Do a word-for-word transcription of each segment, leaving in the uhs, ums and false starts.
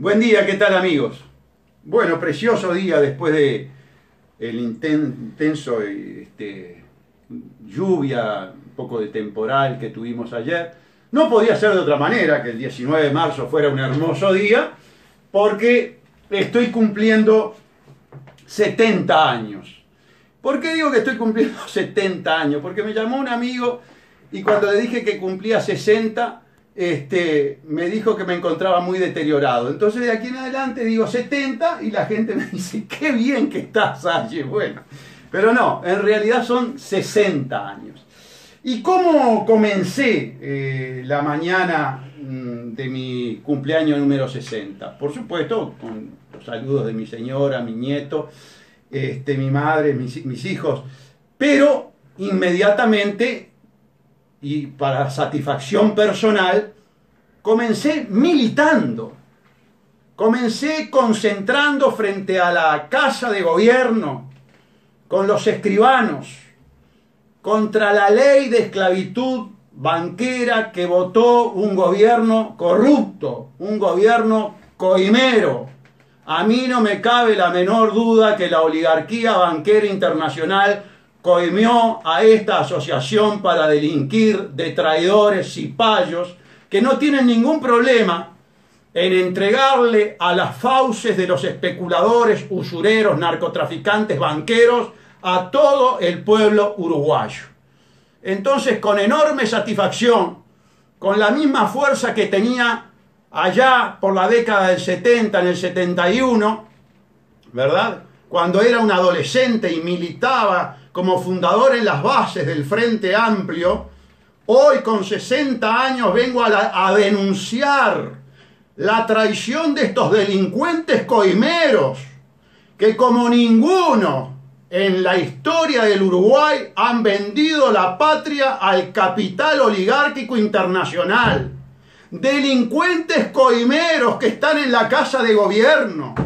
Buen día, ¿qué tal amigos? Bueno, precioso día después de el intenso este, lluvia, un poco de temporal que tuvimos ayer. No podía ser de otra manera que el diecinueve de marzo fuera un hermoso día, porque estoy cumpliendo setenta años. ¿Por qué digo que estoy cumpliendo setenta años? Porque me llamó un amigo y cuando le dije que cumplía sesenta, este, me dijo que me encontraba muy deteriorado. Entonces de aquí en adelante digo setenta y la gente me dice, qué bien que estás, Aye. Bueno, pero no, en realidad son sesenta años. ¿Y cómo comencé eh, la mañana mm, de mi cumpleaños número sesenta? Por supuesto, con los saludos de mi señora, mi nieto, este, mi madre, mis, mis hijos, pero inmediatamente y para satisfacción personal, comencé militando. Comencé concentrando frente a la Casa de Gobierno, con los escribanos, contra la ley de esclavitud banquera que votó un gobierno corrupto, un gobierno coimero. A mí no me cabe la menor duda que la oligarquía banquera internacional coimió a esta asociación para delinquir de traidores y payos que no tienen ningún problema en entregarle a las fauces de los especuladores, usureros, narcotraficantes, banqueros, a todo el pueblo uruguayo. Entonces, con enorme satisfacción, con la misma fuerza que tenía allá por la década del setenta, en el setenta y uno, ¿verdad?, cuando era un adolescente y militaba como fundador en las bases del Frente Amplio, hoy con sesenta años vengo a, la, a denunciar la traición de estos delincuentes coimeros que como ninguno en la historia del Uruguay han vendido la patria al capital oligárquico internacional. Delincuentes coimeros que están en la Casa de Gobierno.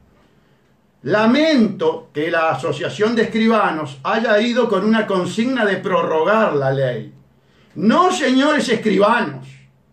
Lamento que la Asociación de Escribanos haya ido con una consigna de prorrogar la ley. No, señores escribanos,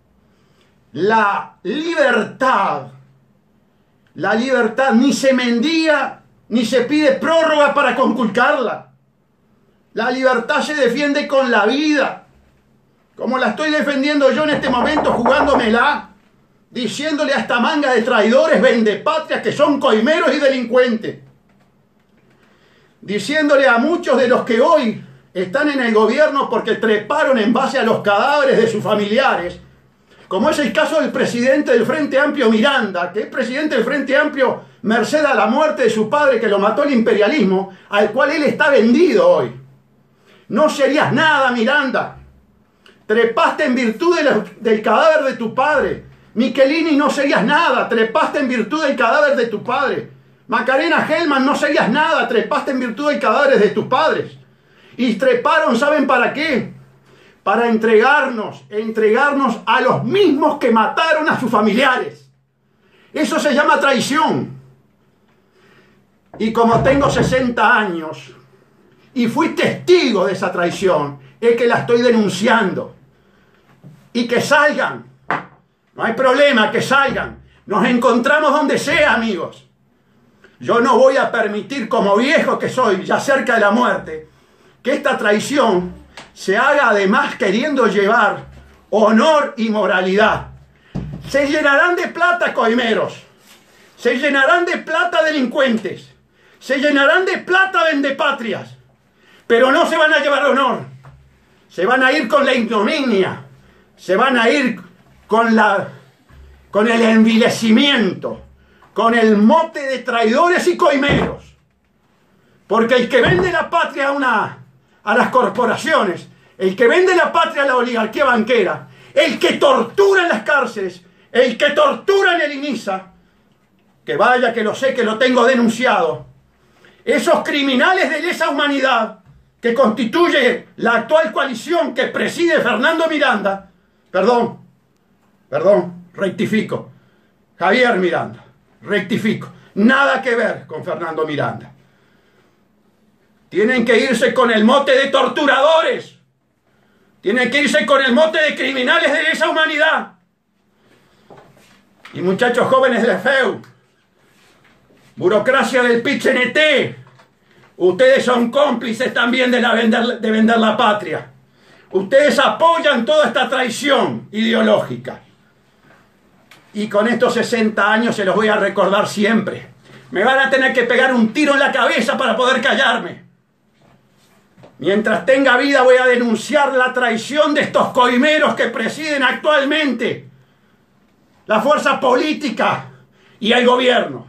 la libertad, la libertad ni se mendiga ni se pide prórroga para conculcarla. La libertad se defiende con la vida, como la estoy defendiendo yo en este momento, jugándomela, diciéndole a esta manga de traidores vendepatrias que son coimeros y delincuentes, diciéndole a muchos de los que hoy están en el gobierno porque treparon en base a los cadáveres de sus familiares, como es el caso del presidente del Frente Amplio Miranda, que es presidente del Frente Amplio merced a la muerte de su padre que lo mató el imperialismo, al cual él está vendido hoy. No serías nada, Miranda. Trepaste en virtud de la, del cadáver de tu padre. Michelini, no serías nada, trepaste en virtud del cadáver de tu padre. Macarena Gelman, no serías nada, trepaste en virtud del cadáver de tus padres. Y treparon, ¿saben para qué? Para entregarnos, entregarnos a los mismos que mataron a sus familiares. Eso se llama traición. Y como tengo sesenta años y fui testigo de esa traición, es que la estoy denunciando. Y que salgan. No hay problema, que salgan. Nos encontramos donde sea, amigos. Yo no voy a permitir, como viejo que soy, ya cerca de la muerte, que esta traición se haga además queriendo llevar honor y moralidad. Se llenarán de plata coimeros. Se llenarán de plata delincuentes. Se llenarán de plata vendepatrias. Pero no se van a llevar honor. Se van a ir con la ignominia. Se van a ir con la, con el envilecimiento, con el mote de traidores y coimeros. Porque el que vende la patria a, una, a las corporaciones, el que vende la patria a la oligarquía banquera, el que tortura en las cárceles, el que tortura en el INISA, que vaya que lo sé, que lo tengo denunciado, esos criminales de lesa humanidad que constituye la actual coalición que preside Fernando Miranda, perdón, Perdón, rectifico. Javier Miranda, rectifico. Nada que ver con Fernando Miranda. Tienen que irse con el mote de torturadores. Tienen que irse con el mote de criminales de lesa humanidad. y muchachos jóvenes de la F E U, burocracia del P I C N T, ustedes son cómplices también de, la vender, de vender la patria. Ustedes apoyan toda esta traición ideológica. Y con estos sesenta años se los voy a recordar siempre. Me van a tener que pegar un tiro en la cabeza para poder callarme. Mientras tenga vida voy a denunciar la traición de estos coimeros que presiden actualmente la fuerza política y el gobierno.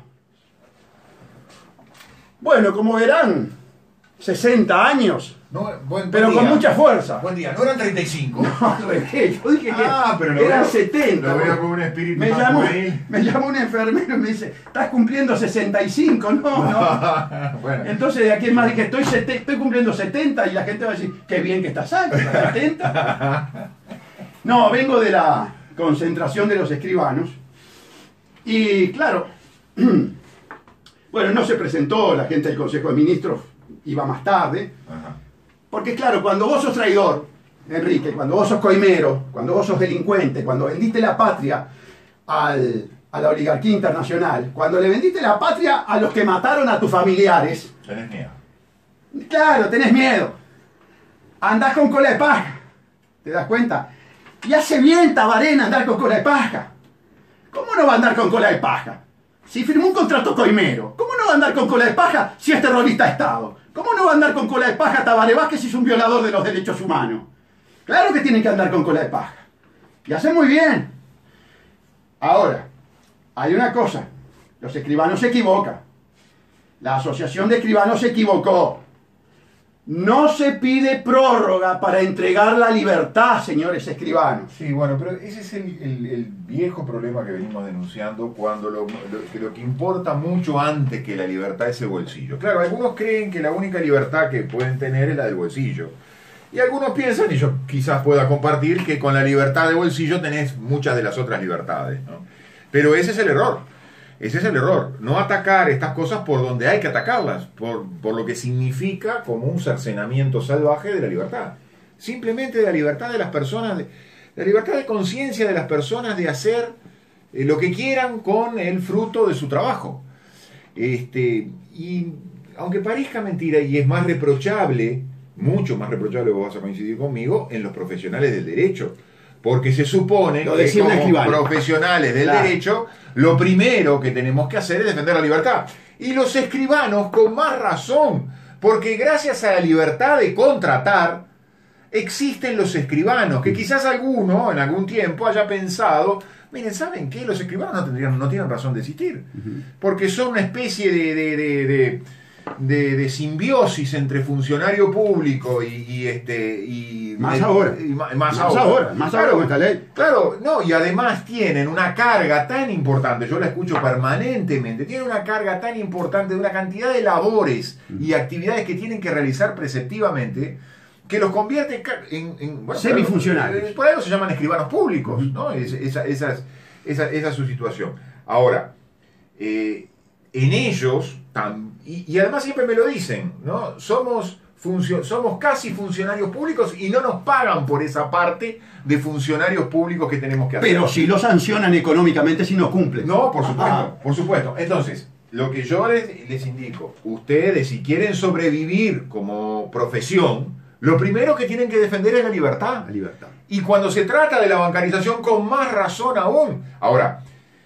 Bueno, como verán, sesenta años, no, buen, buen pero día. Con mucha fuerza. Buen día, ¿no eran treinta y cinco? No, al revés, yo dije que ah, pero lo eran veo, setenta. Lo veo con un espíritu me más llamó, juvenil. me llamó un enfermero y me dice, ¿estás cumpliendo sesenta y cinco? No, no. Bueno. Entonces de aquí en más dije, estoy, sete, estoy cumpliendo setenta y la gente va a decir, qué bien que estás alto, ¿estás setenta? No, vengo de la concentración de los escribanos y claro, bueno, no se presentó la gente del Consejo de Ministros, iba más tarde. Ajá. Porque claro, cuando vos sos traidor, Enrique, cuando vos sos coimero, cuando vos sos delincuente, cuando vendiste la patria al, a la oligarquía internacional, cuando le vendiste la patria a los que mataron a tus familiares... Tenés miedo. Claro, tenés miedo. Andás con cola de paja. ¿Te das cuenta? Y hace bien Tabarén andar con cola de paja. ¿Cómo no va a andar con cola de paja? Si firmó un contrato coimero, ¿cómo no va a andar con cola de paja si es terrorista de Estado? ¿Cómo no va a andar con cola de paja Tabaré Vázquez si es un violador de los derechos humanos? Claro que tienen que andar con cola de paja. Y hace muy bien. Ahora, hay una cosa. Los escribanos se equivocan. La Asociación de Escribanos se equivocó. No se pide prórroga para entregar la libertad, señores escribanos. Sí, bueno, pero ese es el, el, el viejo problema que venimos denunciando cuando lo, lo, que lo que importa mucho antes que la libertad es el bolsillo. Claro, algunos creen que la única libertad que pueden tener es la del bolsillo. Y algunos piensan, y yo quizás pueda compartir, que con la libertad de bolsillo tenés muchas de las otras libertades, ¿no? Pero ese es el error. Ese es el error, no atacar estas cosas por donde hay que atacarlas, por, por lo que significa como un cercenamiento salvaje de la libertad. Simplemente de la libertad de las personas, de, de la libertad de conciencia de las personas de hacer eh, lo que quieran con el fruto de su trabajo. Este, y aunque parezca mentira, y es más reprochable, mucho más reprochable, vos vas a coincidir conmigo, en los profesionales del derecho. Porque se supone lo que como profesionales del claro. derecho, lo primero que tenemos que hacer es defender la libertad. Y los escribanos con más razón, porque gracias a la libertad de contratar, existen los escribanos, que quizás alguno en algún tiempo haya pensado, miren, ¿saben qué? Los escribanos no, tendrían, no tienen razón de existir, porque son una especie de... de, de, de De, de simbiosis entre funcionario público y, y este y más de, ahora y ma, más, más ahora, ahora más claro, ahora con esta ley, claro, no, y además tienen una carga tan importante, yo la escucho permanentemente, tienen una carga tan importante de una cantidad de labores y actividades que tienen que realizar preceptivamente que los convierte en, en bueno, semifuncionarios. Por algo se llaman escribanos públicos, ¿no? Es, esa, esa, esa, esa es su situación. Ahora, eh, en ellos Y, y además siempre me lo dicen, ¿no? Somos, somos casi funcionarios públicos y no nos pagan por esa parte de funcionarios públicos que tenemos que hacer. Pero sí lo sancionan económicamente si no cumplen. No, por supuesto, Ajá. por supuesto. Entonces, lo que yo les, les indico, ustedes si quieren sobrevivir como profesión, lo primero que tienen que defender es la libertad. La libertad. Y cuando se trata de la bancarización, con más razón aún. Ahora,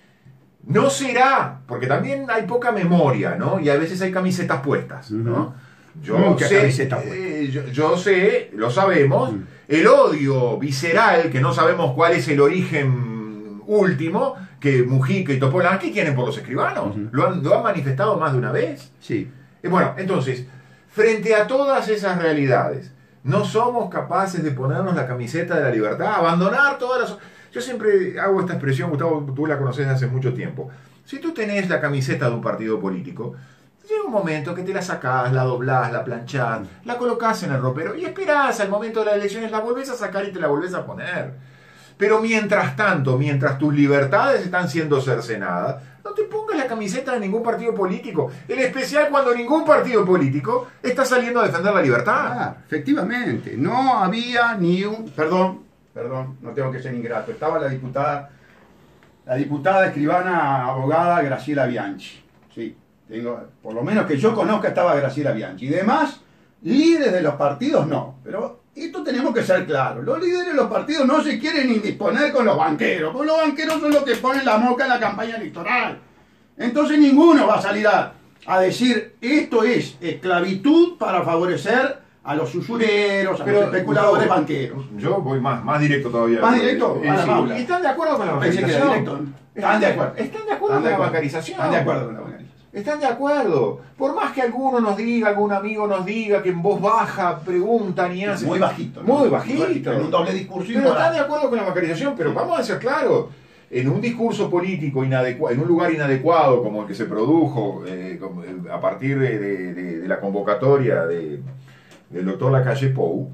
no será, porque también hay poca memoria, ¿no? Y a veces hay camisetas puestas, ¿no? Yo Mucha sé, camiseta eh, yo, yo sé, lo sabemos, Mm. el odio visceral, que no sabemos cuál es el origen último, que Mujica y Topolansky tienen por los escribanos. Uh-huh. lo, han, lo han manifestado más de una vez. Sí. Y bueno, entonces, frente a todas esas realidades, no somos capaces de ponernos la camiseta de la libertad, abandonar todas las... Yo siempre hago esta expresión, Gustavo, tú la conoces hace mucho tiempo. Si tú tenés la camiseta de un partido político, llega un momento que te la sacás, la doblás, la planchás, la colocás en el ropero y esperás al momento de las elecciones, la volvés a sacar y te la volvés a poner. Pero mientras tanto, mientras tus libertades están siendo cercenadas, no te pongas la camiseta de ningún partido político, en especial cuando ningún partido político está saliendo a defender la libertad. Ah, efectivamente, no había ni un... Perdón, perdón, no tengo que ser ingrato. Estaba la diputada la diputada, escribana, abogada Graciela Bianchi. Sí, tengo, por lo menos que yo conozca estaba Graciela Bianchi. Y demás, líderes de los partidos no. Pero esto tenemos que ser claros. Los líderes de los partidos no se quieren indisponer con los banqueros, porque los banqueros son los que ponen la moca en la campaña electoral. Entonces ninguno va a salir a, a decir esto es esclavitud para favorecer a los usureros, a Pero, los especuladores Gustavo, banqueros. Yo voy más, más directo todavía. ¿Más directo? Eh, A la sí. Paula. ¿Están de acuerdo con la Pensé que era bancarización? directo. Están de acuerdo. ¿Están de acuerdo Están con de la acuerdo. bancarización? Están de acuerdo con la bancarización. Están de acuerdo. Por más que alguno nos diga, algún amigo nos diga, que en voz baja preguntan y hacen. Muy bajito. ¿no? Muy bajito. En un doble discurso Pero igual. están de acuerdo con la bancarización, pero vamos a ser claros. En un discurso político inadecuado, en un lugar inadecuado como el que se produjo eh, como, eh, a partir de, de- de- de la convocatoria de, del doctor Lacalle Pou,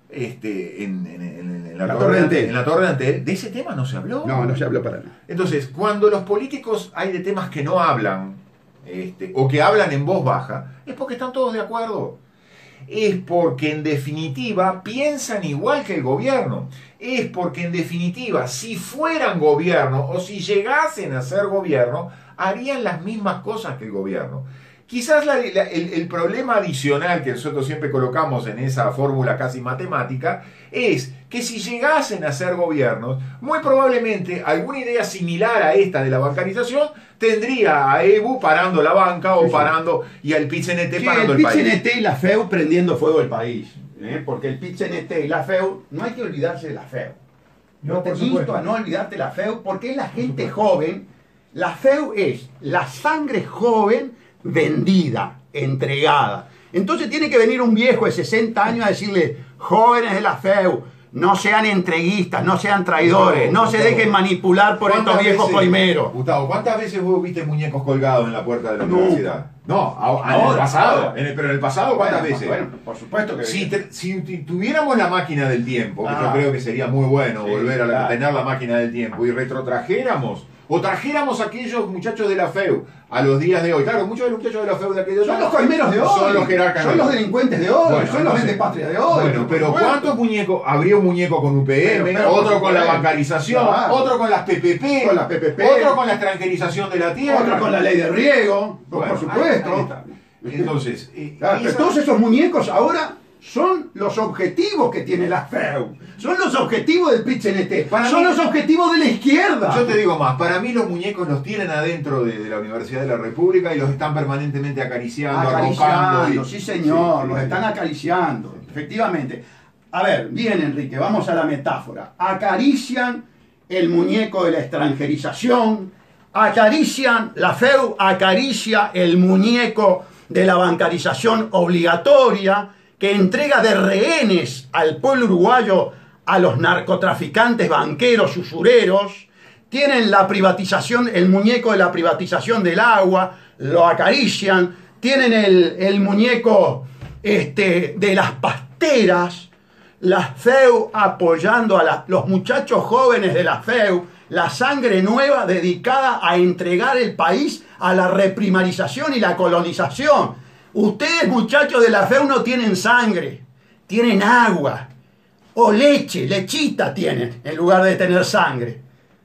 este, en, en- en- en la, La torre Torre de de Antel, Antel. en la Torre de Antel, de ese tema no se habló. No, no se habló para nada. Entonces, cuando los políticos hay de temas que no hablan, este, o que hablan en voz baja, es porque están todos de acuerdo. Es porque en definitiva piensan igual que el gobierno. Es porque en definitiva, si fueran gobierno o si llegasen a ser gobierno, harían las mismas cosas que el gobierno. Quizás la- la- el, el problema adicional que nosotros siempre colocamos en esa fórmula casi matemática es que si llegasen a ser gobiernos, muy probablemente alguna idea similar a esta de la bancarización tendría a Evo parando la banca o Sí, sí. parando y al Pit-C N T Sí, parando el el país. Pit-C N T y la F E U prendiendo fuego el país. ¿eh? Porque el Pit-C N T y la F E U, no hay que olvidarse de la F E U. No, Yo te por insto supuesto. a no olvidarte de la F E U porque es la gente joven. La F E U es la sangre joven vendida, entregada. Entonces tiene que venir un viejo de sesenta años a decirle, jóvenes de la F E U, no sean entreguistas, no sean traidores, no se Gustavo, dejen manipular por estos ¿cuántas viejos veces- coimeros. Gustavo, ¿cuántas veces vos viste muñecos colgados en la puerta de la Nunca. universidad? No, a- en el Ahora, pasado. ahora. En el- pero en el pasado, ¿cuántas Bueno, veces? bueno, por supuesto que... Si, te- si tu- tuviéramos la máquina del tiempo, que Ah. yo creo que sería muy bueno Sí, volver a la- claro. tener la máquina del tiempo y retrotrajéramos, o trajéramos a aquellos muchachos de la F E U a los días de hoy. Claro, muchos de los muchachos de la F E U de aquellos Son años los coimeros de hoy, son los jerarcas son de los hoy. delincuentes de hoy, Bueno, son los entonces- vendepatria de hoy. Bueno, por pero supuesto. ¿cuántos muñecos? Habría un muñeco con U P M, Pero, pero, otro por con la supuesto. bancarización, Claro. otro con las P P P, Con la P P P. otro con la extranjerización de la tierra. Otro con la ley de riego, por- Bueno, por supuesto. ahí- ahí está. Entonces, eh, Claro, pero esa- todos esos muñecos ahora son los objetivos que tiene la F E U. Son los objetivos del Pit-C N T. Para Son mí- los objetivos de la izquierda. yo te digo más, para mí los muñecos los tienen adentro de, de la Universidad de la República y los están permanentemente acariciando, Acariciando, arropando y- sí señor, Sí, los sí. están acariciando, efectivamente. A ver, bien Enrique, vamos a la metáfora. Acarician el muñeco de la extranjerización, acarician, la F E U acaricia el muñeco de la bancarización obligatoria, que entrega de rehenes al pueblo uruguayo a los narcotraficantes, banqueros, usureros. Tienen la privatización, el muñeco de la privatización del agua, lo acarician. Tienen el, el muñeco este, de las pasteras, la F E U apoyando a la- los muchachos jóvenes de la F E U, la sangre nueva dedicada a entregar el país a la reprimarización y la colonización. Ustedes, muchachos de la F E U, no tienen sangre, tienen agua o leche, lechita tienen, en lugar de tener sangre.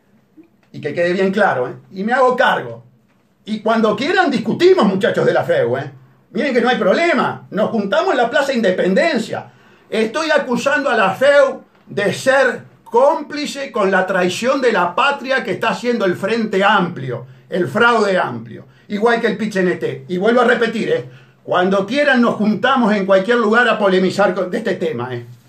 Y que quede bien claro, ¿eh? Y me hago cargo. Y cuando quieran discutimos, muchachos de la F E U, ¿eh? Miren que no hay problema. Nos juntamos en la Plaza Independencia. Estoy acusando a la F E U de ser cómplice con la traición de la patria que está haciendo el Frente Amplio, el fraude amplio. Igual que el Pit-C N T. Y vuelvo a repetir, ¿eh? Cuando quieran nos juntamos en cualquier lugar a polemizar con- de este tema, ¿eh?